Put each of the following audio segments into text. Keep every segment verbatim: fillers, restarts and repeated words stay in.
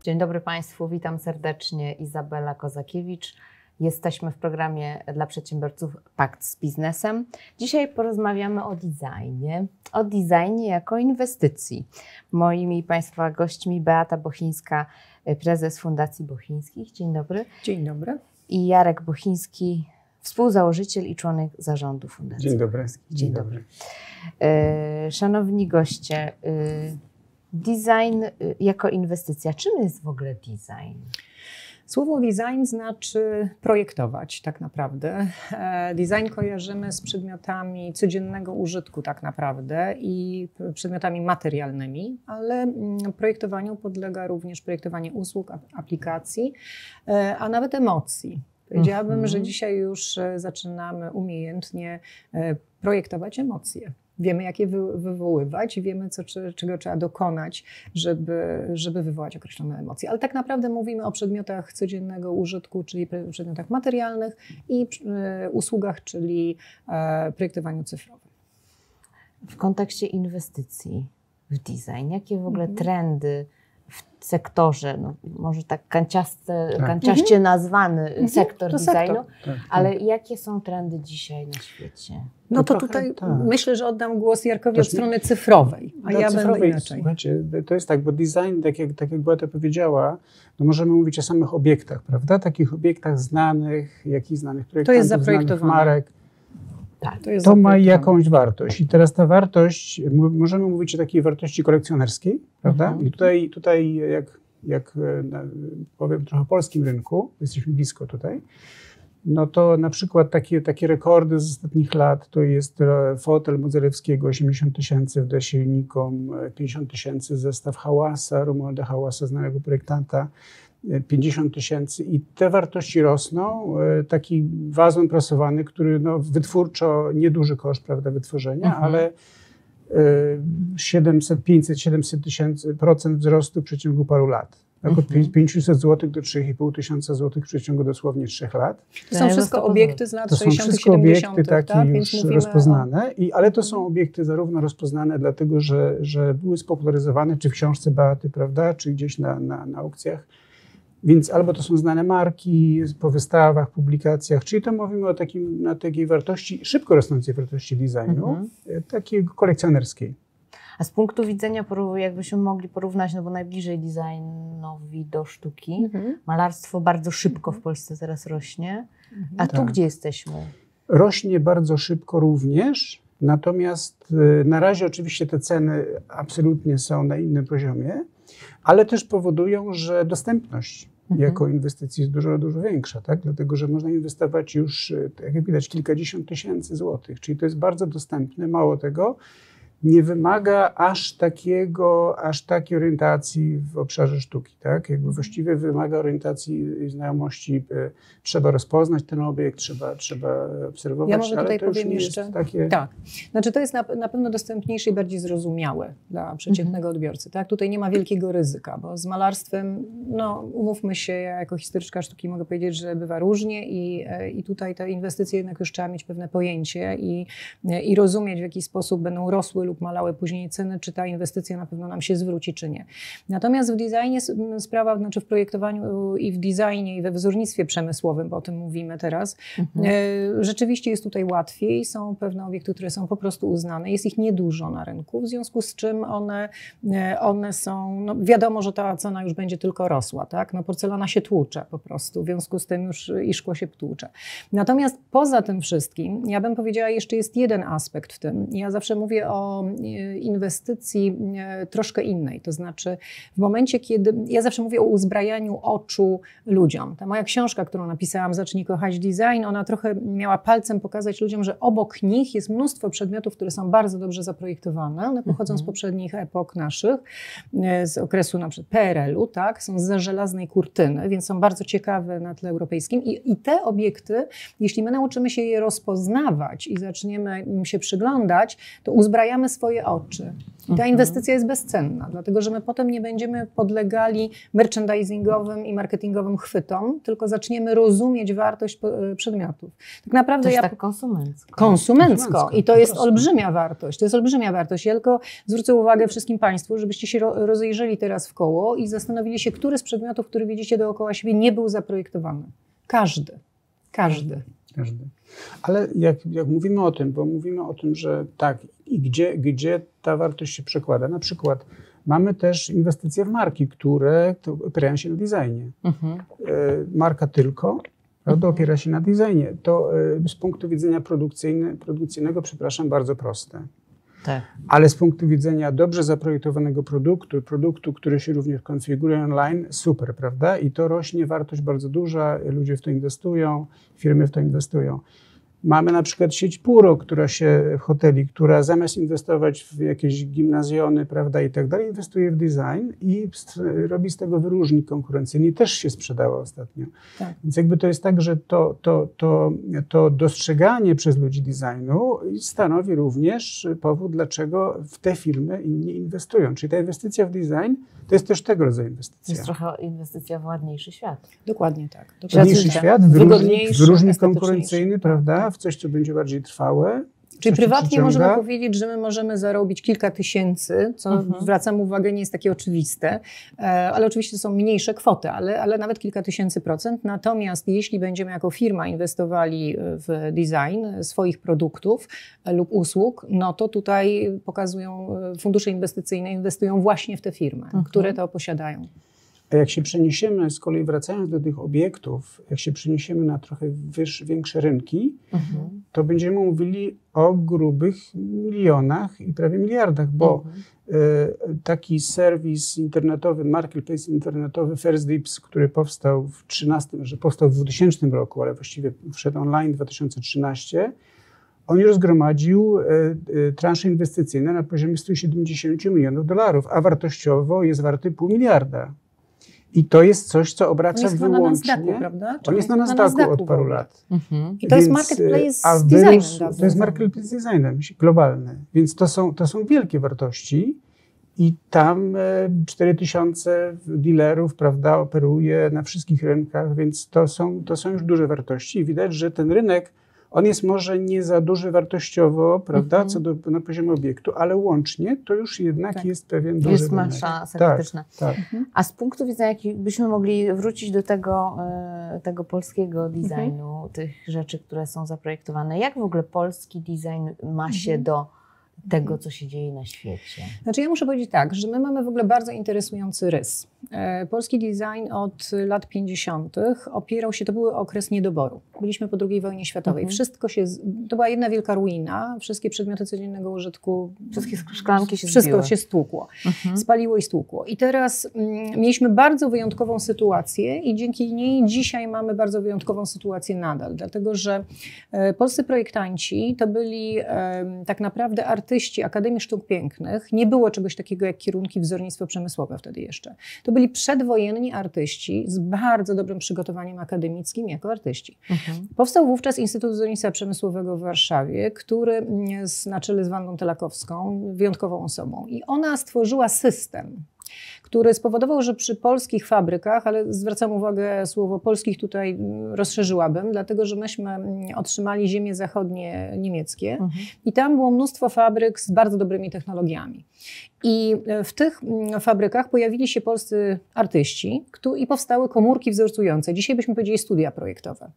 Dzień dobry Państwu, witam serdecznie, Izabela Kozakiewicz. Jesteśmy w programie dla przedsiębiorców Pakt z Biznesem. Dzisiaj porozmawiamy o designie, o designie jako inwestycji. Moimi Państwa gośćmi Beata Bochińska, prezes Fundacji Bochińskich. Dzień dobry. Dzień dobry. I Jarek Bochiński, współzałożyciel i członek zarządu Fundacji. Dzień dobry. Dzień, Dzień dobry. dobry. Szanowni goście, design jako inwestycja. Czym jest w ogóle design? Słowo design znaczy projektować tak naprawdę. Design kojarzymy z przedmiotami codziennego użytku tak naprawdę i przedmiotami materialnymi, ale projektowaniu podlega również projektowanie usług, aplikacji, a nawet emocji. Powiedziałabym, mhm. że dzisiaj już zaczynamy umiejętnie projektować emocje. Wiemy, jak je wywoływać, wiemy, co, czego trzeba dokonać, żeby, żeby wywołać określone emocje. Ale tak naprawdę mówimy o przedmiotach codziennego użytku, czyli przedmiotach materialnych i usługach, czyli projektowaniu cyfrowym. W kontekście inwestycji w design, jakie w ogóle mhm. trendy w sektorze, no, może tak kanciaste, tak. kanciaście mhm. nazwany mhm. sektor to designu, sektor. Tak, tak. ale jakie są trendy dzisiaj na świecie? No to, to tutaj tak. myślę, że oddam głos Jarkowi to od strony cyfrowej, a ja cyfrowej, będę inaczej. Słuchajcie, to jest tak, bo design, tak jak, tak jak Beata powiedziała, no możemy mówić o samych obiektach, prawda? Takich obiektach znanych, jakichś znanych projektantów, to jest zaprojektowane. znanych marek. Tak, to jest to ma jakąś wartość. I teraz ta wartość, możemy mówić o takiej wartości kolekcjonerskiej, prawda? Mhm. I tutaj, tutaj jak, jak powiem trochę o polskim rynku, jesteśmy blisko tutaj, no to na przykład takie, takie rekordy z ostatnich lat to jest fotel Modzelewskiego osiemdziesiąt tysięcy w D silnikom, pięćdziesiąt tysięcy zestaw Hałasa, Romualda Hałasa, znanego projektanta, pięćdziesiąt tysięcy i te wartości rosną. Taki wazon prasowany, który no, wytwórczo nieduży koszt, prawda, wytworzenia, mhm. ale siedemset, pięćset, siedemset tysięcy procent wzrostu w przeciągu paru lat. Tak, od mhm. pięćset złotych do trzy i pół tysiąca złotych w przeciągu dosłownie trzech lat. To są wszystko obiekty z lat sześćdziesiątych, siedemdziesiątych. To są wszystko obiekty takie tak? już rozpoznane, o... I, ale to są obiekty zarówno rozpoznane dlatego, że, że były spopularyzowane, czy w książce Beaty, prawda, czy gdzieś na, na, na aukcjach. Więc albo to są znane marki po wystawach, publikacjach, czyli to mówimy o takim, na takiej wartości, szybko rosnącej wartości designu, mhm. takiej kolekcjonerskiej. A z punktu widzenia, jakbyśmy mogli porównać, no bo najbliżej designowi do sztuki, mhm. malarstwo bardzo szybko w Polsce teraz rośnie, a tu tak. gdzie jesteśmy? Rośnie bardzo szybko również, natomiast na razie oczywiście te ceny absolutnie są na innym poziomie, ale też powodują, że dostępność mhm. jako inwestycji jest dużo, dużo większa, tak? Dlatego, że można inwestować już, jak widać, kilkadziesiąt tysięcy złotych, czyli to jest bardzo dostępne, mało tego, nie wymaga aż takiego, aż takiej orientacji w obszarze sztuki, tak? Jakby właściwie wymaga orientacji i znajomości. Trzeba rozpoznać ten obiekt, trzeba, trzeba obserwować, ja może tutaj ale to powiem już nie jeszcze, jest takie... Tak, znaczy to jest na, na pewno dostępniejsze i bardziej zrozumiałe dla przeciętnego odbiorcy, tak? Tutaj nie ma wielkiego ryzyka, bo z malarstwem, no umówmy się, ja jako historyczka sztuki mogę powiedzieć, że bywa różnie i, i tutaj te inwestycje jednak już trzeba mieć pewne pojęcie i, i rozumieć, w jaki sposób będą rosły lub malały później ceny, czy ta inwestycja na pewno nam się zwróci, czy nie. Natomiast w designie sprawa, znaczy w projektowaniu i w designie i we wzornictwie przemysłowym, bo o tym mówimy teraz, mhm. rzeczywiście jest tutaj łatwiej. Są pewne obiekty, które są po prostu uznane. Jest ich niedużo na rynku, w związku z czym one, one są, no wiadomo, że ta cena już będzie tylko rosła, tak? No porcelana się tłucze po prostu, w związku z tym już i szkło się tłucze. Natomiast poza tym wszystkim, ja bym powiedziała, jeszcze jest jeden aspekt w tym. Ja zawsze mówię o inwestycji troszkę innej, to znaczy w momencie, kiedy, ja zawsze mówię o uzbrajaniu oczu ludziom. Ta moja książka, którą napisałam, Zacznij kochać design, ona trochę miała palcem pokazać ludziom, że obok nich jest mnóstwo przedmiotów, które są bardzo dobrze zaprojektowane, one pochodzą mhm. z poprzednich epok naszych, z okresu na przykład P R L u, tak, są z żelaznej kurtyny, więc są bardzo ciekawe na tle europejskim i, i te obiekty, jeśli my nauczymy się je rozpoznawać i zaczniemy im się przyglądać, to uzbrajamy zamykamy swoje oczy. I ta inwestycja jest bezcenna, dlatego że my potem nie będziemy podlegali merchandisingowym i marketingowym chwytom, tylko zaczniemy rozumieć wartość przedmiotów. Tak naprawdę Też ja... tak konsumencko. Konsumencko. Konsumencko, I to po jest prostu. olbrzymia wartość. To jest olbrzymia wartość. Ja tylko zwrócę uwagę wszystkim Państwu, żebyście się ro- rozejrzeli teraz w koło i zastanowili się, który z przedmiotów, który widzicie dookoła siebie, nie był zaprojektowany. Każdy. Każdy. Każdy. Ale jak, jak mówimy o tym, bo mówimy o tym, że tak, i gdzie, gdzie ta wartość się przekłada. Na przykład mamy też inwestycje w marki, które to opierają się na designie. Mhm. E, marka tylko, prawda, opiera się na designie. To e, z punktu widzenia produkcyjne, produkcyjnego, przepraszam, bardzo proste. Tak. Ale z punktu widzenia dobrze zaprojektowanego produktu, produktu, który się również konfiguruje online, super, prawda? I to rośnie wartość bardzo duża, ludzie w to inwestują, firmy w to inwestują. Mamy na przykład sieć Puro, która się, hoteli, która zamiast inwestować w jakieś gimnazjony, prawda, i tak dalej, inwestuje w design i robi z tego wyróżnik konkurencyjny. Też się sprzedała ostatnio. Tak. Więc jakby to jest tak, że to, to, to, to dostrzeganie przez ludzi designu stanowi również powód, dlaczego w te firmy inni inwestują. Czyli ta inwestycja w design to jest też tego rodzaju To inwestycja. jest trochę inwestycja w ładniejszy świat. Dokładnie tak. Dokładnie Ładniejszy tak. świat, wyróżnik, Wygodniejszy, wyróżnik estetyczniejszy. konkurencyjny, prawda? W coś, co będzie bardziej trwałe. Czyli coś, co prywatnie przyciąga. możemy powiedzieć, że my możemy zarobić kilka tysięcy, co Mhm. zwracam uwagę, nie jest takie oczywiste, e, ale oczywiście to są mniejsze kwoty, ale, ale nawet kilka tysięcy procent. Natomiast jeśli będziemy jako firma inwestowali w design swoich produktów e, lub usług, no to tutaj pokazują e, fundusze inwestycyjne, inwestują właśnie w te firmy, Mhm. które to posiadają. A jak się przeniesiemy, z kolei wracając do tych obiektów, jak się przeniesiemy na trochę wyż, większe rynki, Mhm. to będziemy mówili o grubych milionach i prawie miliardach, bo Mhm. y, taki serwis internetowy, marketplace internetowy First Dips, który powstał w trzynastym, że powstał w dwutysięcznym roku, ale właściwie wszedł online w dwa tysiące trzynastym, on już zgromadził y, y, transze inwestycyjne na poziomie sto siedemdziesiąt milionów dolarów, a wartościowo jest warty pół miliarda. I to jest coś, co On obraca jest chyba na wyłącznie... Nasdaqu, prawda? Czy On jest na Nasdaqu od w paru ogóle? lat. Mhm. I to jest Więc, marketplace a z designem. wyrósł- dawno. To jest marketplace designem globalny, więc to są, to są wielkie wartości i tam e, cztery tysiące dealerów, prawda, operuje na wszystkich rynkach, więc to są, to są już duże wartości i widać, że ten rynek, on jest może nie za duży wartościowo, prawda, Mhm. co do, na poziomie obiektu, ale łącznie to już jednak Tak. jest pewien duży Jest rynek. masza Tak, syntetyczna. tak. A z punktu widzenia, jakbyśmy mogli wrócić do tego, e, tego polskiego designu, Mhm. tych rzeczy, które są zaprojektowane, jak w ogóle polski design ma się Mhm. do tego, co się dzieje na świecie? Znaczy ja muszę powiedzieć tak, że my mamy w ogóle bardzo interesujący rys. E, Polski design od lat pięćdziesiątych opierał się, to był okres niedoboru. Byliśmy po drugiej wojnie światowej. Mhm. Wszystko się, z- to była jedna wielka ruina, wszystkie przedmioty codziennego użytku, Wszystkie szklanki się wszystko zbiły. się stłukło. Mhm. Spaliło i stłukło. I teraz mm, mieliśmy bardzo wyjątkową sytuację i dzięki niej dzisiaj mamy bardzo wyjątkową sytuację nadal, dlatego że e, polscy projektanci to byli e, tak naprawdę artyści Akademii Sztuk Pięknych. Nie było czegoś takiego jak kierunki wzornictwo przemysłowe wtedy jeszcze. To byli przedwojenni artyści z bardzo dobrym przygotowaniem akademickim jako artyści. Mhm. Powstał wówczas Instytut Wzornictwa Przemysłowego w Warszawie, który mm, z, na czele z Wandą Telakowską, wyjątkową osobą. I ona stworzyła system, który spowodował, że przy polskich fabrykach, ale zwracam uwagę, słowo polskich tutaj mm, rozszerzyłabym, dlatego że myśmy mm, otrzymali ziemie zachodnie niemieckie Mhm. i tam było mnóstwo fabryk z bardzo dobrymi technologiami. I w tych mm, fabrykach pojawili się polscy artyści któ- i powstały komórki wzorcujące. Dzisiaj byśmy powiedzieli studia projektowe.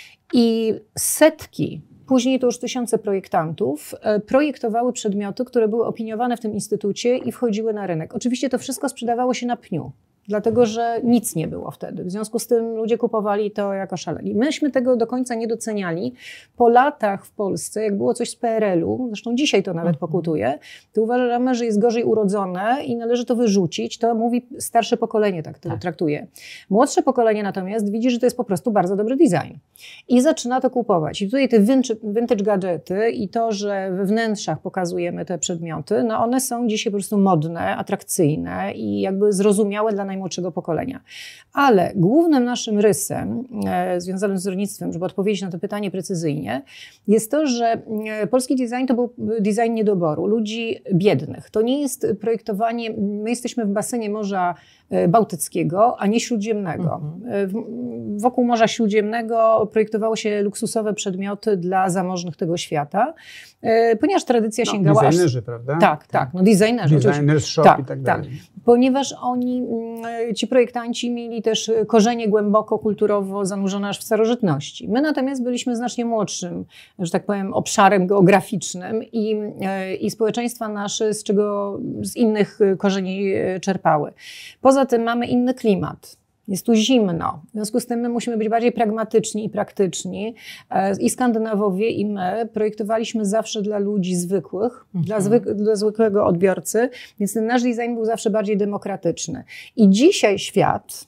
I setki, później to już tysiące projektantów e, projektowały przedmioty, które były opiniowane w tym instytucie i wchodziły na rynek. Oczywiście to wszystko sprzedawało się na pniu, dlatego że nic nie było wtedy. W związku z tym ludzie kupowali to jako szaleli. Myśmy tego do końca nie doceniali. Po latach w Polsce, jak było coś z P R L u, zresztą dzisiaj to nawet pokutuje, to uważamy, że jest gorzej urodzone i należy to wyrzucić. To mówi starsze pokolenie, tak to Tak. traktuje. Młodsze pokolenie natomiast widzi, że to jest po prostu bardzo dobry design. I zaczyna to kupować. I tutaj te vintage, vintage gadżety i to, że we wnętrzach pokazujemy te przedmioty, no one są dzisiaj po prostu modne, atrakcyjne i jakby zrozumiałe dla najmłodszego pokolenia. Ale głównym naszym rysem e, związanym z rolnictwem, żeby odpowiedzieć na to pytanie precyzyjnie, jest to, że e, polski design to był design niedoboru, ludzi biednych. To nie jest projektowanie, my jesteśmy w basenie Morza Bałtyckiego, a nie Śródziemnego. Mhm. W, wokół Morza Śródziemnego projektowało się luksusowe przedmioty dla zamożnych tego świata, ponieważ tradycja no, sięgała... Designerzy, aż... prawda? Tak, tak, no designerzy. Designers shop tak, i tak tak. dalej. Ponieważ oni, ci projektanci mieli też korzenie głęboko kulturowo zanurzone aż w starożytności. My natomiast byliśmy znacznie młodszym, że tak powiem, obszarem geograficznym i, i społeczeństwa nasze z czego z innych korzeni czerpały. Poza tym mamy inny klimat. Jest tu zimno. W związku z tym my musimy być bardziej pragmatyczni i praktyczni. I Skandynawowie, i my projektowaliśmy zawsze dla ludzi zwykłych, mhm. dla, zwyk dla zwykłego odbiorcy, więc ten nasz design był zawsze bardziej demokratyczny. I dzisiaj świat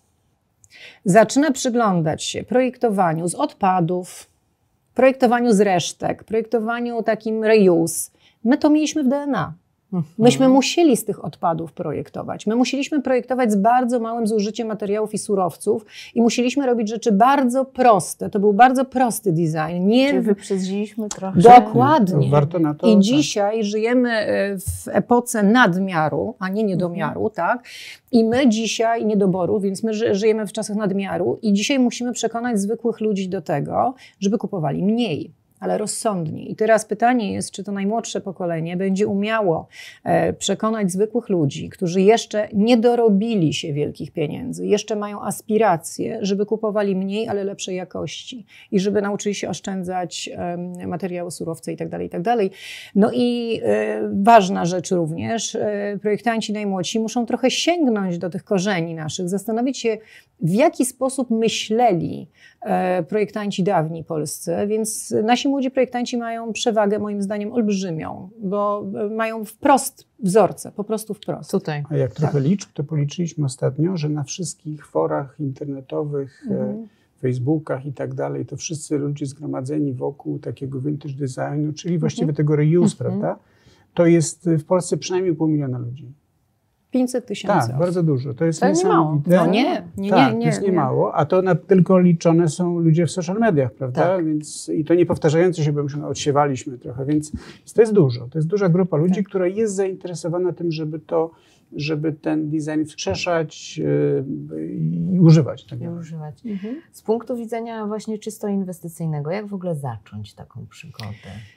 zaczyna przyglądać się projektowaniu z odpadów, projektowaniu z resztek, projektowaniu takim reuse. My to mieliśmy w D N A. Myśmy musieli z tych odpadów projektować. My musieliśmy projektować z bardzo małym zużyciem materiałów i surowców i musieliśmy robić rzeczy bardzo proste. To był bardzo prosty design. Nie Czyli wyprzedziliśmy trochę. Dokładnie. Warto na to, I tak. dzisiaj żyjemy w epoce nadmiaru, a nie niedomiaru, tak? I my dzisiaj, niedoboru, więc my żyjemy w czasach nadmiaru i dzisiaj musimy przekonać zwykłych ludzi do tego, żeby kupowali mniej, ale rozsądnie. I teraz pytanie jest, czy to najmłodsze pokolenie będzie umiało e, przekonać zwykłych ludzi, którzy jeszcze nie dorobili się wielkich pieniędzy, jeszcze mają aspiracje, żeby kupowali mniej, ale lepszej jakości i żeby nauczyli się oszczędzać e, materiały, surowce itd., itd. No i e, ważna rzecz również, e, projektanci najmłodsi muszą trochę sięgnąć do tych korzeni naszych, zastanowić się, w jaki sposób myśleli e, projektanci dawni polscy, więc nasi młodzi projektanci mają przewagę moim zdaniem olbrzymią, bo mają wprost wzorce, po prostu wprost. Tutaj. A jak trochę tak. liczb, to policzyliśmy ostatnio, że na wszystkich forach internetowych, mhm. e, Facebookach i tak dalej, to wszyscy ludzie zgromadzeni wokół takiego vintage designu, czyli właściwie mhm. tego reuse, mhm. prawda? To jest w Polsce przynajmniej pół miliona ludzi. pięćset tysięcy. Tak, bardzo dużo. To jest to niesamowite. Nie, no nie, nie, tak, nie, nie. to jest nie. niemało, a to na, tylko liczone są ludzie w social mediach, prawda? Tak. Więc, i to nie powtarzające się, bo my się odsiewaliśmy trochę, więc to jest dużo. To jest duża grupa ludzi, tak. która jest zainteresowana tym, żeby to, żeby ten design wskrzeszać yy, i używać. Tak I używać. Mhm. Z punktu widzenia właśnie czysto inwestycyjnego, jak w ogóle zacząć taką przygodę?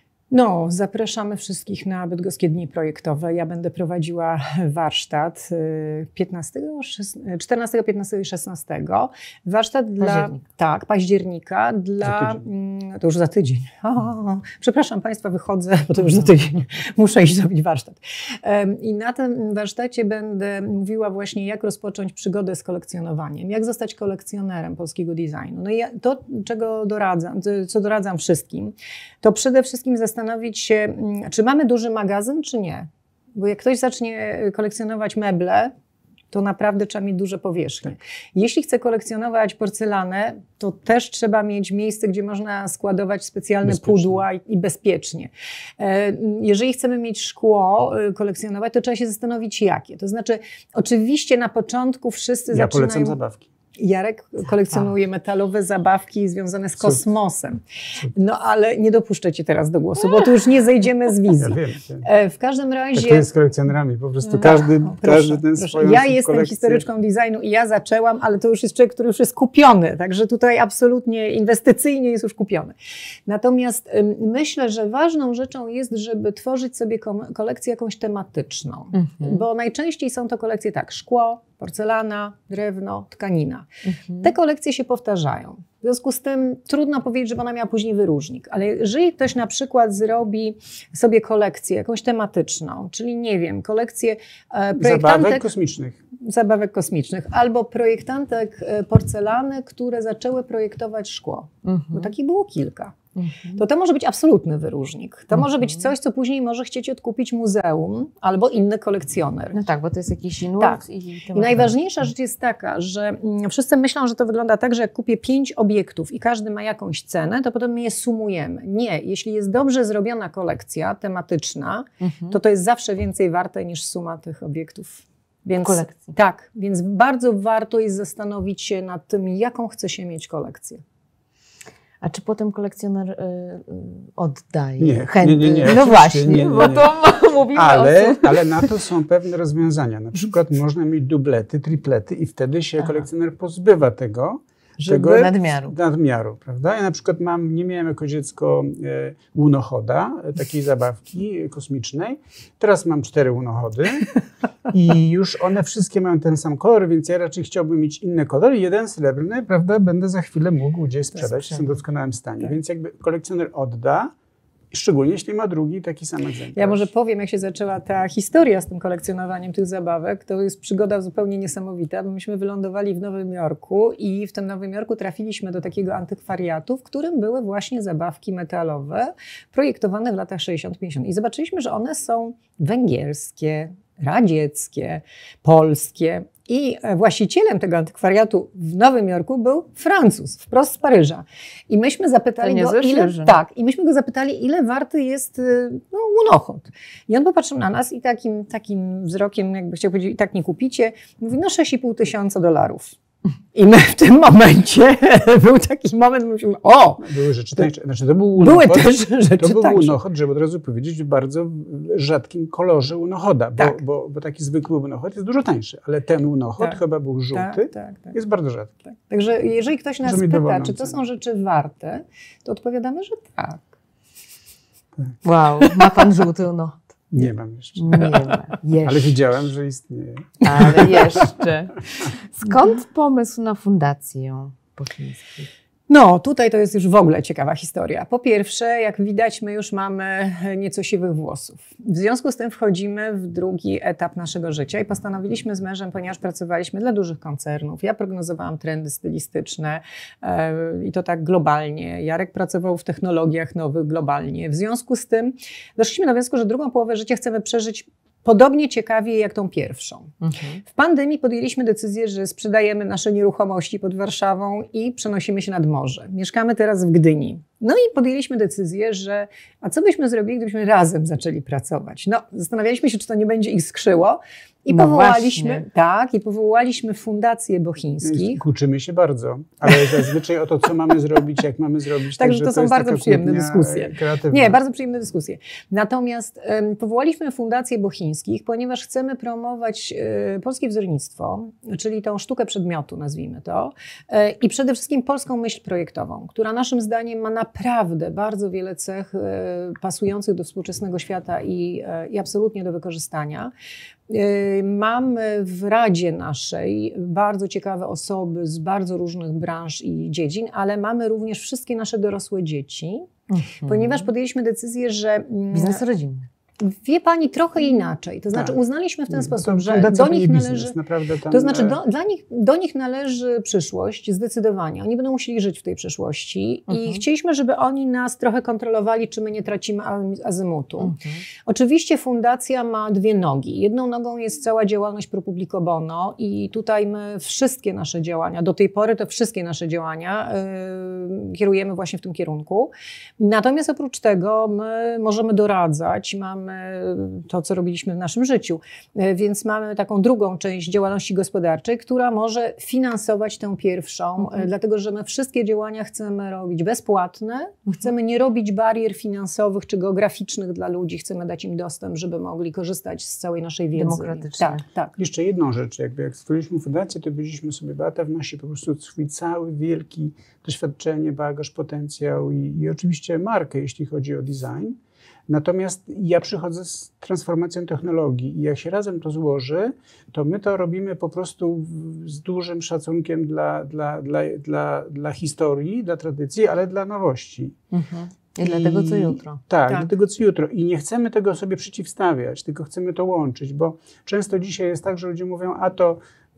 No, zapraszamy wszystkich na Bydgoskie Dni Projektowe. Ja będę prowadziła warsztat piętnastego, czternastego, piętnastego i szesnastego. Warsztat dla... Października. Tak, października. Dla... To już za tydzień. O, przepraszam Państwa, wychodzę, bo to już za tydzień. Muszę iść zrobić warsztat. I na tym warsztacie będę mówiła właśnie, jak rozpocząć przygodę z kolekcjonowaniem, jak zostać kolekcjonerem polskiego designu. No i ja, to, czego doradzam, co doradzam wszystkim, to przede wszystkim zastanowić zastanowić się, czy mamy duży magazyn, czy nie. Bo jak ktoś zacznie kolekcjonować meble, to naprawdę trzeba mieć duże powierzchnie. Jeśli chce kolekcjonować porcelanę, to też trzeba mieć miejsce, gdzie można składować specjalne bezpiecznie. pudła i, i bezpiecznie. Jeżeli chcemy mieć szkło kolekcjonować, to trzeba się zastanowić, jakie. To znaczy, oczywiście na początku wszyscy ja zaczynają... polecam zabawki. Jarek kolekcjonuje metalowe zabawki związane z kosmosem. No ale nie dopuszczę Cię teraz do głosu, bo tu już nie zejdziemy z wizji. Ja wiem, wiem. W każdym razie... Tak to jest z kolekcjonerami, po prostu no, każdy, no, każdy proszę, ten proszę. swoją Ja jestem kolekcję. historyczką designu i ja zaczęłam, ale to już jest człowiek, który już jest kupiony, także tutaj absolutnie inwestycyjnie jest już kupiony. Natomiast ym, myślę, że ważną rzeczą jest, żeby tworzyć sobie kolekcję jakąś tematyczną, mhm. bo najczęściej są to kolekcje tak, szkło, porcelana, drewno, tkanina. Mhm. Te kolekcje się powtarzają. W związku z tym trudno powiedzieć, żeby ona miała później wyróżnik, ale jeżeli ktoś na przykład zrobi sobie kolekcję jakąś tematyczną, czyli nie wiem, kolekcję e, projektantek... Zabawek kosmicznych. Zabawek kosmicznych, albo projektantek porcelany, które zaczęły projektować szkło. Mhm. Bo takich było kilka. Mhm. To to może być absolutny wyróżnik. To mhm. może być coś, co później może chcieć odkupić muzeum albo inny kolekcjoner. No tak, bo to jest jakiś nurt. Tak. I, I najważniejsza rzecz jest taka, że wszyscy myślą, że to wygląda tak, że jak kupię pięć obiektów i każdy ma jakąś cenę, to potem my je sumujemy. Nie, jeśli jest dobrze zrobiona kolekcja tematyczna, mhm. to to jest zawsze więcej warte niż suma tych obiektów. Więc, kolekcji. Tak, więc bardzo warto jest zastanowić się nad tym, jaką chce się mieć kolekcję. A czy potem kolekcjoner y, y, oddaje? Nie, chętnie? nie, nie, nie, No oczywiście właśnie, nie, nie, nie. bo to mówimy Ale, o... ale na to są pewne rozwiązania. Na przykład można mieć dublety, triplety i wtedy się Aha. kolekcjoner pozbywa tego, Żeby tego nadmiaru. nadmiaru, prawda? Ja na przykład mam, nie miałem jako dziecko e, łunochoda, e, takiej zabawki kosmicznej. Teraz mam cztery łunochody i już one wszystkie mają ten sam kolor, więc ja raczej chciałbym mieć inne kolory. Jeden srebrny, prawda, będę za chwilę mógł gdzieś sprzedać, są w doskonałym stanie. Tak. Więc jakby kolekcjoner odda, szczególnie jeśli ma drugi taki sam egzemplarz. Ja może powiem, jak się zaczęła ta historia z tym kolekcjonowaniem tych zabawek. To jest przygoda zupełnie niesamowita, bo myśmy wylądowali w Nowym Jorku i w tym Nowym Jorku trafiliśmy do takiego antykwariatu, w którym były właśnie zabawki metalowe projektowane w latach sześćdziesiątych pięćdziesiątych. I zobaczyliśmy, że one są węgierskie, radzieckie, polskie. I właścicielem tego antykwariatu w Nowym Jorku był Francuz, wprost z Paryża. I myśmy zapytali go, ile, tak, i myśmy go zapytali, ile warty jest no, łunochód. I on popatrzył na nas i takim, takim wzrokiem, jakby chciał powiedzieć, i tak nie kupicie, mówi, no sześć i pół tysiąca dolarów. I my w tym momencie, był taki moment, mówimy, o! Były rzeczy tańsze. Znaczy, to był łunochod, były też rzeczy To był tańsze. łunochod, żeby od razu powiedzieć, w bardzo rzadkim kolorze łunochoda, bo, Tak. bo, bo taki zwykły łunochod jest dużo tańszy, ale ten łunochod Tak. chyba był żółty, Tak, tak, tak. jest bardzo rzadki. Tak. Także jeżeli ktoś nas Może mieć pyta, dowolną czy to cenę. są rzeczy warte, to odpowiadamy, że tak. Wow, ma pan żółty no. Nie mam jeszcze. Nie ma. Jeszcze. Ale widziałem, że istnieje. Ale jeszcze. Skąd pomysł na fundację Bochińskich? No, tutaj to jest już w ogóle ciekawa historia. Po pierwsze, jak widać, my już mamy nieco siwych włosów. W związku z tym wchodzimy w drugi etap naszego życia i postanowiliśmy z mężem, ponieważ pracowaliśmy dla dużych koncernów, ja prognozowałam trendy stylistyczne e, i to tak globalnie. Jarek pracował w technologiach nowych globalnie. W związku z tym doszliśmy do wniosku, że drugą połowę życia chcemy przeżyć podobnie ciekawie jak tą pierwszą. Mhm. W pandemii podjęliśmy decyzję, że sprzedajemy nasze nieruchomości pod Warszawą i przenosimy się nad morze. Mieszkamy teraz w Gdyni. No i podjęliśmy decyzję, że a co byśmy zrobili, gdybyśmy razem zaczęli pracować? No, zastanawialiśmy się, czy to nie będzie ich skrzyło. I No powołaliśmy, właśnie. tak, i powołaliśmy Fundację Bochińskich. Kłóczymy się bardzo, ale zazwyczaj o to, co mamy zrobić, jak mamy zrobić. Także to są jest bardzo taka przyjemne kłótnia dyskusje. kreatywna. Nie, bardzo przyjemne dyskusje. Natomiast um, powołaliśmy Fundację Bochińskich, ponieważ chcemy promować e, polskie wzornictwo, czyli tą sztukę przedmiotu, nazwijmy to, e, i przede wszystkim polską myśl projektową, która naszym zdaniem ma naprawdę bardzo wiele cech e, pasujących do współczesnego świata i, e, i absolutnie do wykorzystania. Mamy w Radzie naszej bardzo ciekawe osoby z bardzo różnych branż i dziedzin, ale mamy również wszystkie nasze dorosłe dzieci, Mhm. ponieważ podjęliśmy decyzję, że Biznes rodzinny. wie pani trochę inaczej. To znaczy Tak. uznaliśmy w ten To sposób, że fundacja do to nie nich biznes, należy... naprawdę tam, To znaczy e, do, dla nich, do nich należy przyszłość, zdecydowanie. Oni będą musieli żyć w tej przyszłości Mhm. i chcieliśmy, żeby oni nas trochę kontrolowali, czy my nie tracimy azymutu. Mhm. Oczywiście fundacja ma dwie nogi. Jedną nogą jest cała działalność pro publico bono i tutaj my wszystkie nasze działania, do tej pory to wszystkie nasze działania yy, kierujemy właśnie w tym kierunku. Natomiast oprócz tego my możemy doradzać, mamy to, co robiliśmy w naszym życiu, yy, więc mamy taką drugą część działalności gospodarczej, która może finansować tę pierwszą, Mhm. yy, dlatego że my wszystkie działania chcemy robić bezpłatne, mhm. chcemy nie robić barier finansowych czy geograficznych dla ludzi, chcemy dać im dostęp, żeby mogli korzystać z całej naszej wiedzy. Demokratycznie. Tak, tak. Jeszcze jedną rzecz, jakby jak stworzyliśmy fundację, to powiedzieliśmy sobie, Beata wnosi po prostu swój cały wielki doświadczenie, bagaż, potencjał i, i oczywiście markę, jeśli chodzi o design. Natomiast ja przychodzę z transformacją technologii i jak się razem to złoży, to my to robimy po prostu w, z dużym szacunkiem dla, dla, dla, dla, dla historii, dla tradycji, ale dla nowości. Mhm. I dlatego co jutro. Tak, Tak. dlatego co jutro. I nie chcemy tego sobie przeciwstawiać, tylko chcemy to łączyć, bo często dzisiaj jest tak, że ludzie mówią, a to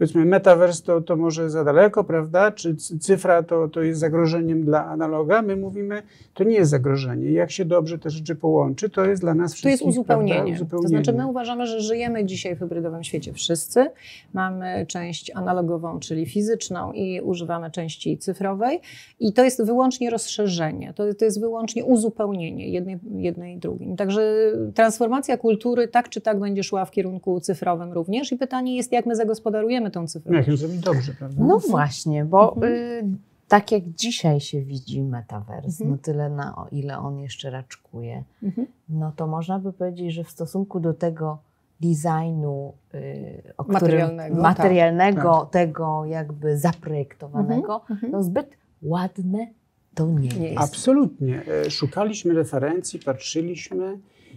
powiedzmy metaverse to, to może za daleko, prawda? Czy cyfra to, to jest zagrożeniem dla analoga? My mówimy, to nie jest zagrożenie. Jak się dobrze te rzeczy połączy, to jest dla nas wszystkich, to jest uzupełnienie. uzupełnienie. To znaczy my uważamy, że żyjemy dzisiaj w hybrydowym świecie wszyscy. Mamy część analogową, czyli fizyczną i używamy części cyfrowej i to jest wyłącznie rozszerzenie. To, to jest wyłącznie uzupełnienie jednej, jednej i drugiej. Także transformacja kultury tak czy tak będzie szła w kierunku cyfrowym również i pytanie jest, jak my zagospodarujemy tą cyfrę. Jak ją zrobić dobrze, prawda? No właśnie, bo Mhm. y, tak jak dzisiaj się widzi metavers, Mhm. no tyle na o ile on jeszcze raczkuje, Mhm. no to można by powiedzieć, że w stosunku do tego designu y, o którym, Materialnego, materialnego tak. tego jakby zaprojektowanego, Mhm. Mhm. no zbyt ładne to nie, Nie jest. Absolutnie. E, Szukaliśmy referencji, patrzyliśmy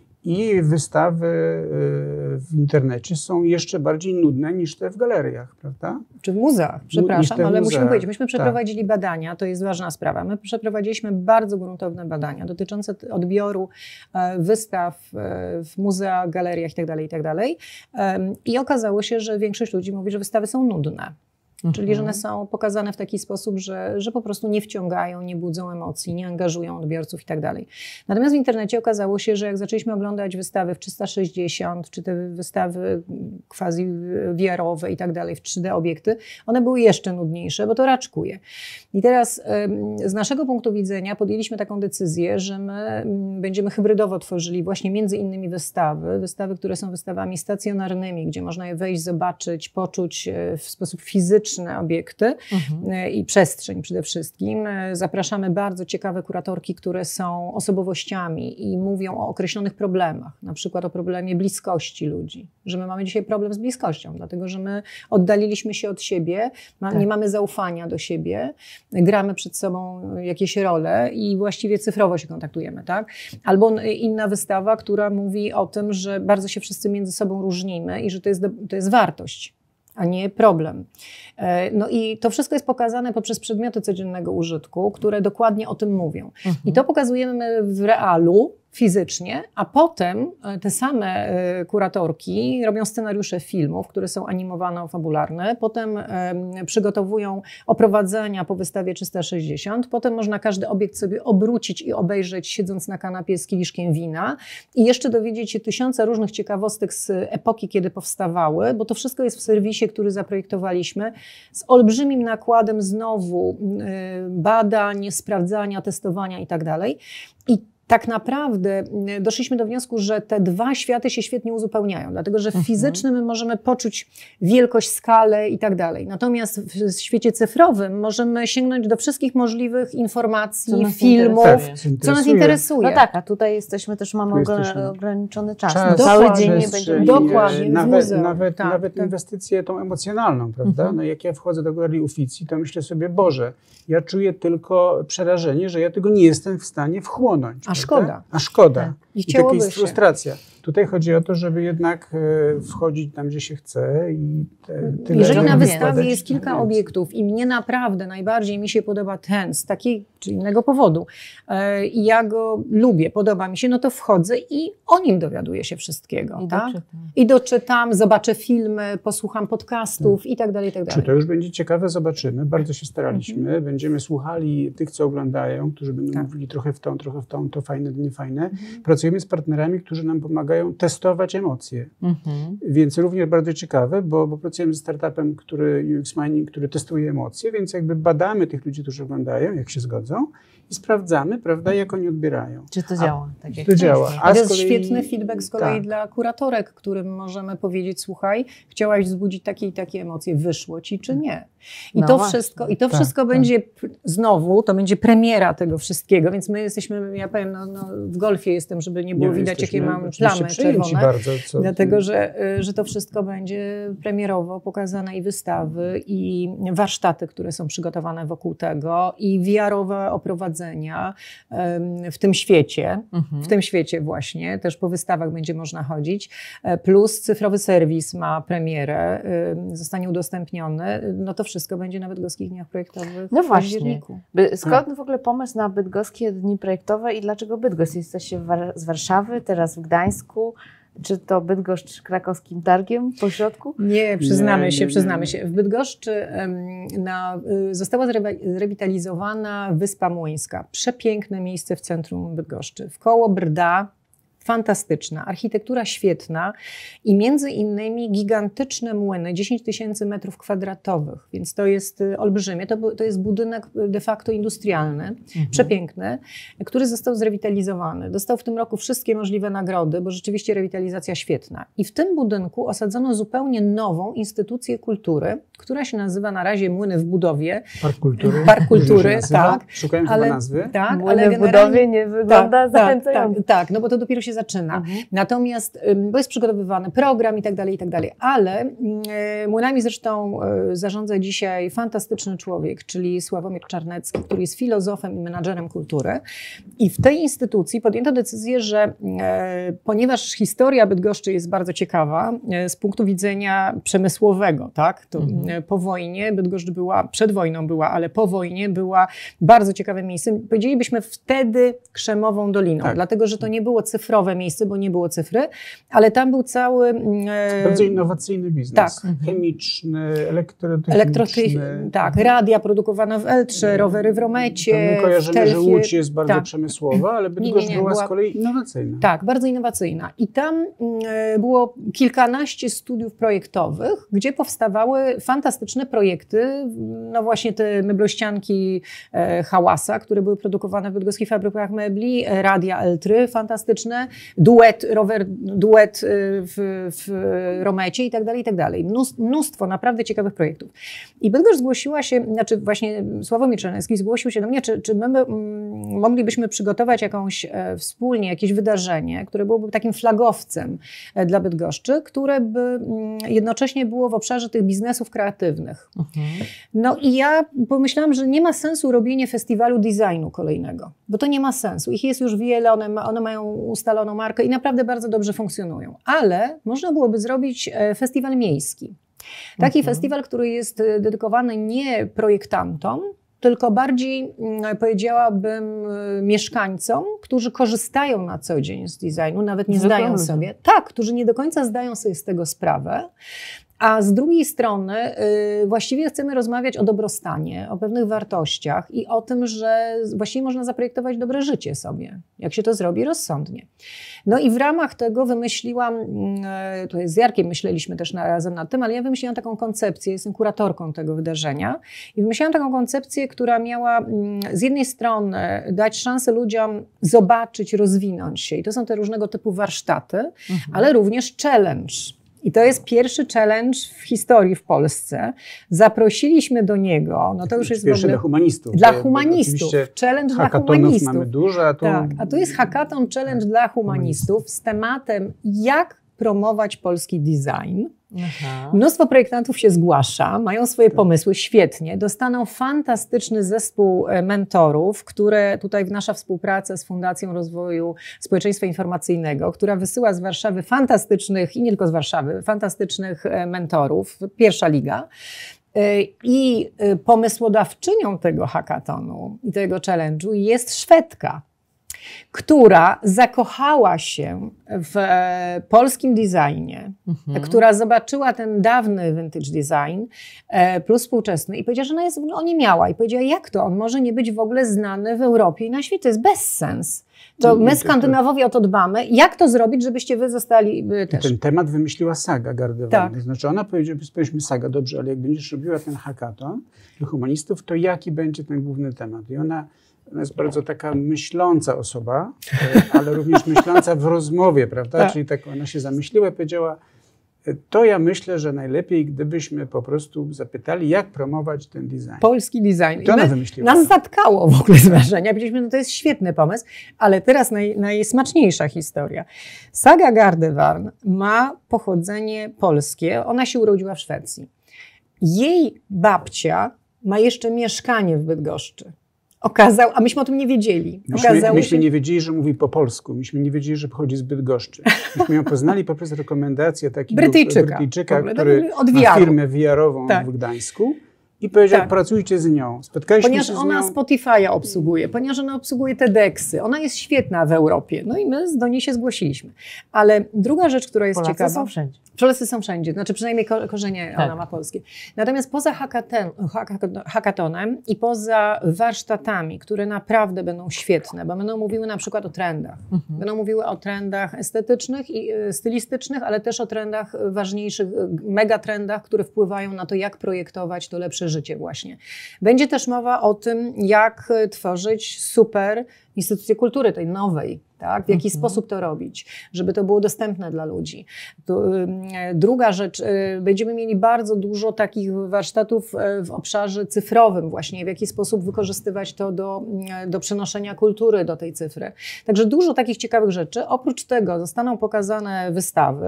i wystawy e, w internecie są jeszcze bardziej nudne niż te w galeriach, prawda? Czy w muzeach, przepraszam, te ale muzea. musimy powiedzieć, myśmy Tak. przeprowadzili badania, to jest ważna sprawa. My przeprowadziliśmy bardzo gruntowne badania dotyczące t- odbioru e, wystaw e, w muzeach, galeriach itd., itd. Em, I okazało się, że większość ludzi mówi, że wystawy są nudne. Czyli, że one są pokazane w taki sposób, że, że po prostu nie wciągają, nie budzą emocji, nie angażują odbiorców i tak dalej. Natomiast w internecie okazało się, że jak zaczęliśmy oglądać wystawy w trzysta sześćdziesiąt, czy te wystawy quasi V R-owe i tak dalej, w trzy D obiekty, one były jeszcze nudniejsze, bo to raczkuje. I teraz ym, z naszego punktu widzenia podjęliśmy taką decyzję, że my ym, będziemy hybrydowo tworzyli właśnie między innymi wystawy, wystawy, które są wystawami stacjonarnymi, gdzie można je wejść, zobaczyć, poczuć w sposób fizyczny obiekty Mhm. i przestrzeń przede wszystkim. Zapraszamy bardzo ciekawe kuratorki, które są osobowościami i mówią o określonych problemach, na przykład o problemie bliskości ludzi, że my mamy dzisiaj problem z bliskością, dlatego że my oddaliliśmy się od siebie, ma, Tak. nie mamy zaufania do siebie, gramy przed sobą jakieś role i właściwie cyfrowo się kontaktujemy, tak? Albo inna wystawa, która mówi o tym, że bardzo się wszyscy między sobą różnimy i że to jest, do, to jest wartość, a nie problem. No i to wszystko jest pokazane poprzez przedmioty codziennego użytku, które dokładnie o tym mówią. Mhm. I to pokazujemy w realu, fizycznie, a potem te same kuratorki robią scenariusze filmów, które są animowane-fabularne, potem przygotowują oprowadzenia po wystawie trzysta sześćdziesiąt, potem można każdy obiekt sobie obrócić i obejrzeć, siedząc na kanapie z kieliszkiem wina i jeszcze dowiedzieć się tysiąca różnych ciekawostek z epoki, kiedy powstawały, bo to wszystko jest w serwisie, który zaprojektowaliśmy z olbrzymim nakładem znowu badań, sprawdzania, testowania i tak dalej. I tak naprawdę doszliśmy do wniosku, że te dwa światy się świetnie uzupełniają, dlatego że w Mhm. fizycznym my możemy poczuć wielkość, skalę i tak dalej. Natomiast w świecie cyfrowym możemy sięgnąć do wszystkich możliwych Co informacji, nas filmów, interesuje. co nas interesuje. No tak, a tutaj jesteśmy też, mamy Tu ogro- jesteśmy. ograniczony czas. Czas, No, cały dokładnie, dzień nie przestrzeń, będziemy Dokładnie, e, w Nawet, muzeum. nawet, Tak, nawet tak. inwestycję tą emocjonalną, prawda? Mhm. No jak ja wchodzę do Galerii Uffizi, to myślę sobie, Boże, ja czuję tylko przerażenie, że ja tego nie jestem w stanie wchłonąć. A prawda? szkoda. A szkoda. Tak. I I taka chciałoby jest się. frustracja. Tutaj chodzi o to, żeby jednak e, wchodzić tam, gdzie się chce i te, tyle Jeżeli na Tyle wystawie wkładać, jest kilka więcej. obiektów i mnie naprawdę najbardziej mi się podoba ten z takiego czy innego powodu e, i ja go lubię, podoba mi się, no to wchodzę i o nim dowiaduję się wszystkiego. I tak? doczytam. I doczytam, zobaczę filmy, posłucham podcastów i tak dalej, i tak Czy dalej. to już będzie ciekawe, zobaczymy. Bardzo się staraliśmy. Będziemy słuchali tych, co oglądają, którzy będą Tak. mówili trochę w tą, trochę w tą, to fajne, to niefajne. Pracujemy z partnerami, którzy nam pomagają testować emocje. Mhm. Więc również bardzo ciekawe, bo, bo pracujemy z startupem, który U X Mining, który testuje emocje, więc jakby badamy tych ludzi, którzy oglądają, jak się zgodzą i sprawdzamy, prawda, jak oni odbierają. Czy to A- działa? Tak jak to działa. chcesz? A To z jest kolei- świetny feedback z kolei tak. dla kuratorek, którym możemy powiedzieć, słuchaj, chciałaś wzbudzić takie i takie emocje, wyszło ci czy nie? I No to właśnie. wszystko, i to Tak, wszystko tak. będzie p- znowu, to będzie premiera tego wszystkiego, więc my jesteśmy, ja powiem, no, no, w golfie jestem, żeby nie było Nie, widać, jakie jesteśmy mam oczywiście plamy przejęci czerwone. bardzo, co, Dlatego, że, y, że to wszystko będzie premierowo pokazane i wystawy, i warsztaty, które są przygotowane wokół tego, i V R-owe oprowadzenia em, w tym świecie, Mhm. w tym świecie właśnie, też po wystawach będzie można chodzić, e, plus cyfrowy serwis ma premierę, y, zostanie udostępniony, no to wszystko będzie na Bydgoskich Dniach Projektowych No w właśnie. październiku. By, skąd w ogóle pomysł na bydgoskie dni projektowe i dlaczego Bydgoszcz? Jesteście w War- z Warszawy, teraz w Gdańsku. Czy to Bydgoszcz krakowskim targiem po środku? Nie, przyznamy Nie, się, nie, przyznamy nie. się. W Bydgoszczy em, na, y, została zre- zrewitalizowana Wyspa Młyńska. Przepiękne miejsce w centrum Bydgoszczy. Wkoło Brda. Fantastyczna, architektura świetna i między innymi gigantyczne młyny, dziesięć tysięcy metrów kwadratowych, więc to jest y, olbrzymie. To, bu- to jest budynek de facto industrialny, mhm. przepiękny, który został zrewitalizowany. Dostał w tym roku wszystkie możliwe nagrody, bo rzeczywiście rewitalizacja świetna. I w tym budynku osadzono zupełnie nową instytucję kultury, która się nazywa na razie Młyny w Budowie. Park Kultury. Park Kultury, tak. Szukałem ale, chyba nazwy. Tak, Młyny ale w budowie nie wygląda tak, zachęcająco. Tak, tak, no bo to dopiero się zaczyna. Mhm. Natomiast, bo jest przygotowywany program i tak dalej, i tak dalej, ale y, młynami zresztą y, zarządza dzisiaj fantastyczny człowiek, czyli Sławomir Czarnecki, który jest filozofem i menadżerem kultury. I w tej instytucji podjęto decyzję, że y, ponieważ historia Bydgoszczy jest bardzo ciekawa y, z punktu widzenia przemysłowego, tak, to mhm. y, po wojnie Bydgoszcz była, przed wojną była, ale po wojnie była bardzo ciekawym miejscem. Powiedzielibyśmy wtedy Krzemową Doliną, tak. dlatego, że to nie było cyfrowe miejsce, bo nie było cyfry, ale tam był cały... E, bardzo innowacyjny biznes. Tak. Chemiczny, elektrotechniczny. Elektrotechniczny, tak. Radia produkowane w Eltrze, rowery w Romecie, My kojarzymy, w Telfie. że Łódź jest bardzo tak. przemysłowa, ale Bydgoszcz nie, nie, nie, była, była z kolei innowacyjna. Tak, bardzo innowacyjna. I tam e, było kilkanaście studiów projektowych, gdzie powstawały fantastyczne projekty. No właśnie te meblościanki e, Hałasa, które były produkowane w bydgoskich fabrykach mebli, e, radia Eltry fantastyczne, duet, rower duet w, w Romecie i tak dalej, i tak dalej. Mnóstwo naprawdę ciekawych projektów. I Bydgoszcz zgłosiła się, znaczy właśnie Sławomir Czarnecki zgłosił się do mnie, czy, czy my m, moglibyśmy przygotować jakąś e, wspólnie jakieś wydarzenie, które byłoby takim flagowcem e, dla Bydgoszczy, które by m, jednocześnie było w obszarze tych biznesów kreatywnych. Mhm. No i ja pomyślałam, że nie ma sensu robienie festiwalu designu kolejnego, bo to nie ma sensu. Ich jest już wiele, one, ma, one mają ustaloną markę i naprawdę bardzo dobrze funkcjonują. Ale można byłoby zrobić festiwal miejski. Taki mhm. festiwal, który jest dedykowany nie projektantom, tylko bardziej, powiedziałabym, mieszkańcom, którzy korzystają na co dzień z designu, nawet nie zdają Zupełnie. sobie. Tak, którzy nie do końca zdają sobie z tego sprawę. A z drugiej strony yy, właściwie chcemy rozmawiać o dobrostanie, o pewnych wartościach i o tym, że właściwie można zaprojektować dobre życie sobie, jak się to zrobi rozsądnie. No i w ramach tego wymyśliłam, yy, tutaj z Jarkiem myśleliśmy też na, razem nad tym, ale ja wymyśliłam taką koncepcję, jestem kuratorką tego wydarzenia i wymyśliłam taką koncepcję, która miała yy, z jednej strony dać szansę ludziom zobaczyć, rozwinąć się i to są te różnego typu warsztaty, mhm. ale również challenge. I to jest pierwszy challenge w historii w Polsce. Zaprosiliśmy do niego, no to już jest pierwszy w ogóle... dla humanistów. Dla humanistów. Challenge dla humanistów. Mamy dużo, a tu... Tak, a tu jest hackathon challenge dla humanistów z tematem, jak promować polski design. Aha. Mnóstwo projektantów się zgłasza, mają swoje pomysły, świetnie. Dostaną fantastyczny zespół mentorów, które tutaj nasza współpraca z Fundacją Rozwoju Społeczeństwa Informacyjnego, która wysyła z Warszawy fantastycznych, i nie tylko z Warszawy, fantastycznych mentorów, pierwsza liga. I pomysłodawczynią tego hackathonu i tego challenge'u jest Szwedka, która zakochała się w e, polskim designie, mhm. która zobaczyła ten dawny vintage design e, plus współczesny i powiedziała, że ona jest, no, nie miała. I powiedziała, jak to? On może nie być w ogóle znany w Europie i na świecie. To jest bezsens. To my Skandynawowie o to dbamy. Jak to zrobić, żebyście wy zostali by, też? Ten temat wymyśliła Saga Gardewar. Tak. Znaczy ona powiedziała, powiedzmy Saga, dobrze, ale jak będziesz robiła ten hackathon dla humanistów, to jaki będzie ten główny temat? I ona Ona jest bardzo taka myśląca osoba, ale również myśląca w rozmowie, prawda? Tak. Czyli tak ona się zamyśliła i powiedziała, to ja myślę, że najlepiej, gdybyśmy po prostu zapytali, jak promować ten design. Polski design. I to ona wymyśliła. Nas zatkało w ogóle z wrażenia. Powiedzieliśmy, no to jest świetny pomysł, ale teraz naj, najsmaczniejsza historia. Saga Gardewarn ma pochodzenie polskie. Ona się urodziła w Szwecji. Jej babcia ma jeszcze mieszkanie w Bydgoszczy. Okazał, a myśmy o tym nie wiedzieli. Myśmy, myśmy się... nie wiedzieli, że mówi po polsku. Myśmy nie wiedzieli, że pochodzi z Bydgoszczy. Myśmy ją poznali poprzez rekomendację takiego Brytyjczyka, Brytyjczyka który ma firmę V R-ową tak. w Gdańsku. i powiedział, Tak. pracujcie z nią. Spotkaliśmy Ponieważ się z ona nią. Spotify'a obsługuje, ponieważ ona obsługuje TEDxy. Ona jest świetna w Europie. No i my do niej się zgłosiliśmy. Ale druga rzecz, która jest Polacy ciekawa... są wszędzie. Polacy są wszędzie, znaczy przynajmniej ko- korzenie Tak. ona ma polskie. Natomiast poza hackathon, hackathonem i poza warsztatami, które naprawdę będą świetne, bo będą mówiły na przykład o trendach. Mhm. Będą mówiły o trendach estetycznych i y, stylistycznych, ale też o trendach ważniejszych, y, megatrendach, które wpływają na to, jak projektować to lepsze życie właśnie. Będzie też mowa o tym, jak y, tworzyć super instytucje kultury, tej nowej, tak? W jaki Mhm. sposób to robić, żeby to było dostępne dla ludzi. To, y, druga rzecz, y, będziemy mieli bardzo dużo takich warsztatów y, w obszarze cyfrowym właśnie, w jaki sposób wykorzystywać to do, y, do przenoszenia kultury do tej cyfry. Także dużo takich ciekawych rzeczy. Oprócz tego zostaną pokazane wystawy,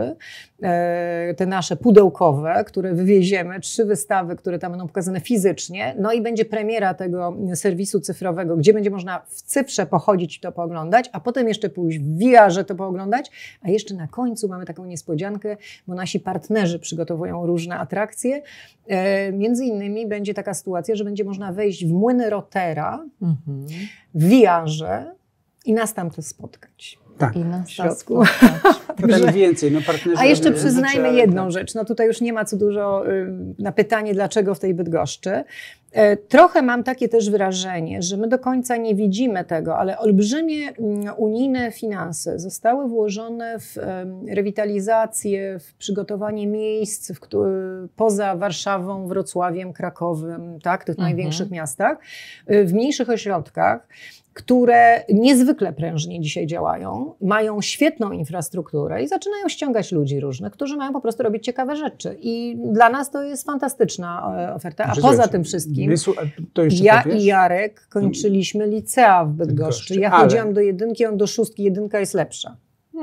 y, te nasze pudełkowe, które wywieziemy, trzy wystawy, które tam będą pokazane fizycznie, no i będzie premiera tego serwisu cyfrowego, gdzie będzie można w cyfrze pochodzić i to pooglądać, a potem jeszcze pójść w V R-ze to pooglądać, a jeszcze na końcu mamy taką niespodziankę, bo nasi partnerzy przygotowują różne atrakcje. E, między innymi będzie taka sytuacja, że będzie można wejść w młyny Rotera Mhm. w V R-ze i nas tam też spotkać. Tak. I nas W środku. spotkać. Potem więcej, no partnerzy A jeszcze robią przyznajmy rzeczy, ale jedną tak. rzecz. No tutaj już nie ma co dużo y, na pytanie, dlaczego w tej Bydgoszczy. E, Trochę mam takie też wrażenie, że my do końca nie widzimy tego, ale olbrzymie mm, unijne finanse zostały włożone w em, rewitalizację, w przygotowanie miejsc w, któ- poza Warszawą, Wrocławiem, Krakowem, tak, tych Mhm. największych miastach, y, w mniejszych ośrodkach, które niezwykle prężnie dzisiaj działają, mają świetną infrastrukturę i zaczynają ściągać ludzi różnych, którzy mają po prostu robić ciekawe rzeczy. I dla nas to jest fantastyczna e, oferta. A Znaczy, poza słuchajcie, tym wszystkim, wysłu- a to jeszcze ja powiesz? i Jarek kończyliśmy licea w Bydgoszczy. Bydgoszczy, Ja ale- chodziłam do jedynki, on do szóstki. Jedynka jest lepsza.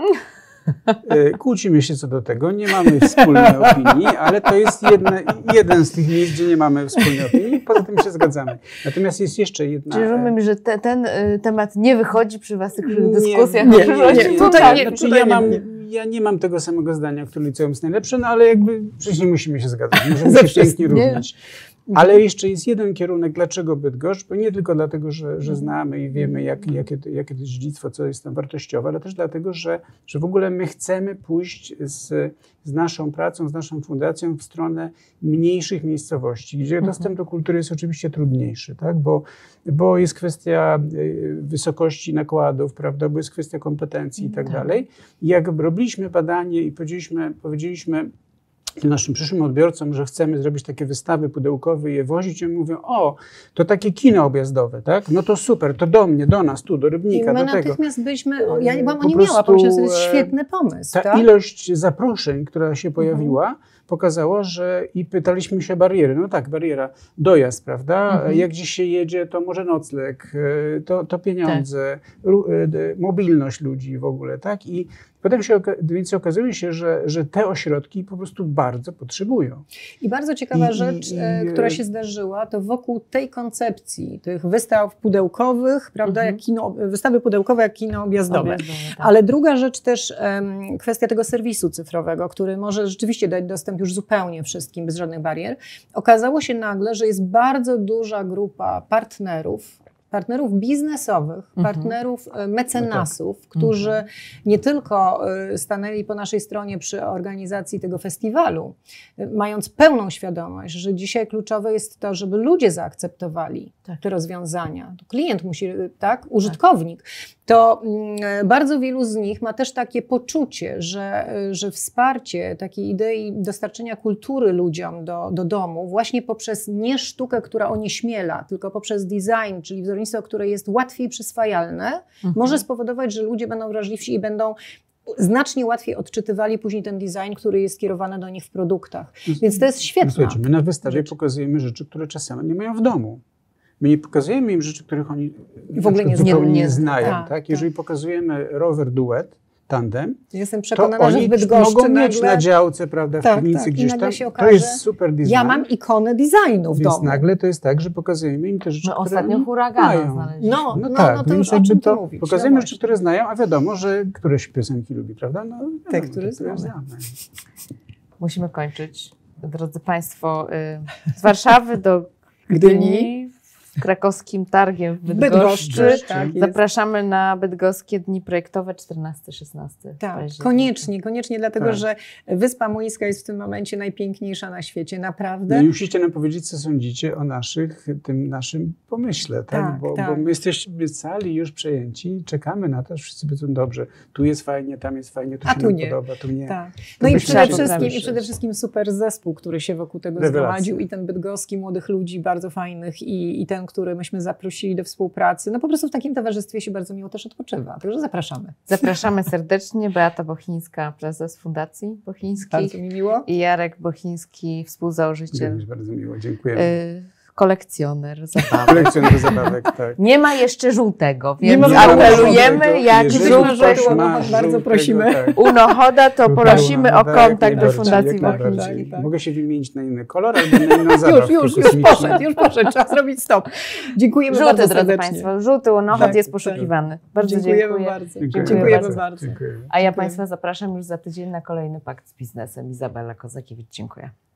E, Kłócimy się co do tego, nie mamy wspólnej opinii, ale to jest jedne, jeden z tych miejsc, gdzie nie mamy wspólnej opinii, poza tym się zgadzamy. Natomiast jest jeszcze jedna... Czyli rozumiem, że te, ten y, temat nie wychodzi przy waszych Nie, dyskusjach nie, o nie, przyszłości. nie, Tutaj nie, Znaczy, tutaj ja, nie, mam, nie. ja nie mam tego samego zdania, które liceum jest najlepsze, no ale jakby przecież nie musimy się zgadzać, możemy Ze się wszystkim, pięknie nie? różnić. Ale jeszcze jest jeden kierunek, dlaczego Bydgoszcz, bo nie tylko dlatego, że, że znamy i wiemy, jak, jakie, to, jakie to jest dziedzictwo, co jest tam wartościowe, ale też dlatego, że, że w ogóle my chcemy pójść z, z naszą pracą, z naszą fundacją w stronę mniejszych miejscowości, gdzie Mhm. dostęp do kultury jest oczywiście trudniejszy, tak? bo, bo jest kwestia y, wysokości nakładów, prawda? Bo jest kwestia kompetencji i tak Tak. dalej. I jak robiliśmy badanie i powiedzieliśmy, powiedzieliśmy tym naszym przyszłym odbiorcom, że chcemy zrobić takie wystawy pudełkowe i je wozić, i oni mówią, o, to takie kino objazdowe, tak? No to super, to do mnie, do nas, tu, do I Rybnika, my do tego. natychmiast byliśmy, o, ja byłam Po o nie miała, prostu, pomyślałam sobie, to jest e, świetny pomysł. Ta tak? ilość zaproszeń, która się pojawiła, pokazała, że i pytaliśmy się bariery. No tak, bariera, dojazd, prawda? Mhm. Jak gdzieś się jedzie, to może nocleg, e, to, to pieniądze, ru- e, d- mobilność ludzi w ogóle, tak? I potem się, oka- więc okazuje się, że, że te ośrodki po prostu bardzo potrzebują. I bardzo ciekawa I- rzecz, i- e, i- która się zdarzyła, to wokół tej koncepcji, tych wystaw pudełkowych, prawda, Mhm. jak kino, wystawy pudełkowe jak kino objazdowe. Objazdowe, tak. Ale druga rzecz też, em, kwestia tego serwisu cyfrowego, który może rzeczywiście dać dostęp już zupełnie wszystkim, bez żadnych barier. Okazało się nagle, że jest bardzo duża grupa partnerów, partnerów biznesowych, Mhm. partnerów e, mecenasów, którzy nie tylko e, stanęli po naszej stronie przy organizacji tego festiwalu, e, mając pełną świadomość, że dzisiaj kluczowe jest to, żeby ludzie zaakceptowali Tak. te rozwiązania. To klient musi, e, tak, użytkownik. To mm, bardzo wielu z nich ma też takie poczucie, że, e, że wsparcie takiej idei dostarczenia kultury ludziom do, do domu właśnie poprzez nie sztukę, która onieśmiela, tylko poprzez design, czyli wzornictwo, które jest łatwiej przyswajalne, Mhm. może spowodować, że ludzie będą wrażliwsi i będą znacznie łatwiej odczytywali później ten design, który jest skierowany do nich w produktach. Więc to jest świetne. Słuchajcie, my na wystawie rzecz. pokazujemy rzeczy, które czasami nie mają w domu. My nie pokazujemy im rzeczy, których oni W ogóle na nie przykład zupełnie znają. nie znają. Tak, Tak? Jeżeli pokazujemy rower duet, tandem, Jestem to przekonana, że oni w Bydgoszczy mogą mieć nagle... na działce, prawda, w Tak, piwnicy tak, i gdzieś nagle tam. się To okaże, jest super design. Ja mam ikonę designu w Więc domu. nagle to jest tak, że pokazujemy im te rzeczy, My które ostatnio oni huragana mają. znaleźliśmy. No, No, no, tak, no to więc już o jakby czym tu to mówić. pokazujemy no rzeczy, które znają, a wiadomo, że któreś piosenki lubi, prawda? No, Te, wiadomo, które te, znamy. Musimy kończyć. Drodzy Państwo, y, z Warszawy do Gdyni, w krakowskim targiem w Bydgoszczy. Bydgoszczy, tak jest. Zapraszamy na bydgoskie dni projektowe czternasty szesnasty Tak, października. koniecznie, koniecznie, dlatego Tak. że Wyspa Młyńska jest w tym momencie najpiękniejsza na świecie, naprawdę. No i musicie nam powiedzieć, co sądzicie o naszych, tym naszym pomyśle, tak? Tak, bo, tak. bo my jesteśmy cali już przejęci, czekamy na to, że wszyscy będą dobrze. Tu jest fajnie, tam jest fajnie, tu A się tu nam nie. podoba, tu nie. Tak. To No i byśmy przede, chcieli wszystkim, poprawić. i przede wszystkim super zespół, który się wokół tego Rewelacja. zgromadził i ten bydgoski, młodych ludzi, bardzo fajnych i, i ten, który myśmy zaprosili do współpracy. No po prostu w takim towarzystwie się bardzo miło też odpoczywa, także zapraszamy. Zapraszamy serdecznie. Beata Bochińska, prezes Fundacji Bochińskich Bardzo mi miło. i Jarek Bochiński, współzałożyciel, Również bardzo miło, dziękujemy. y, kolekcjoner zabawek. Kolekcjoner zabawek, tak. Nie ma jeszcze żółtego, więc ma apelujemy, żółtego. jak Jeżeli żółty ktoś ma ma, bardzo żółtego, prosimy. tak. unochoda, to Żółtego prosimy o unochoda, jak kontakt do najbardziej, Fundacji jak najbardziej. Bochińskich. Tak, tak. Mogę się wymienić na inny kolor albo na inną zabawkę Już, już, już kosmiczną. poszedł, już poszedł, trzeba zrobić stop. Dziękujemy Żółty, bardzo drodzy serdecznie. Państwo, żółty unochod Tak, jest tak. poszukiwany. Bardzo Dziękujemy dziękuję. bardzo. Dziękujemy, Dziękujemy bardzo. Dziękujemy. A ja Dziękuję. Państwa zapraszam już za tydzień na kolejny Pakt z Biznesem. Izabela Kozakiewicz, dziękuję.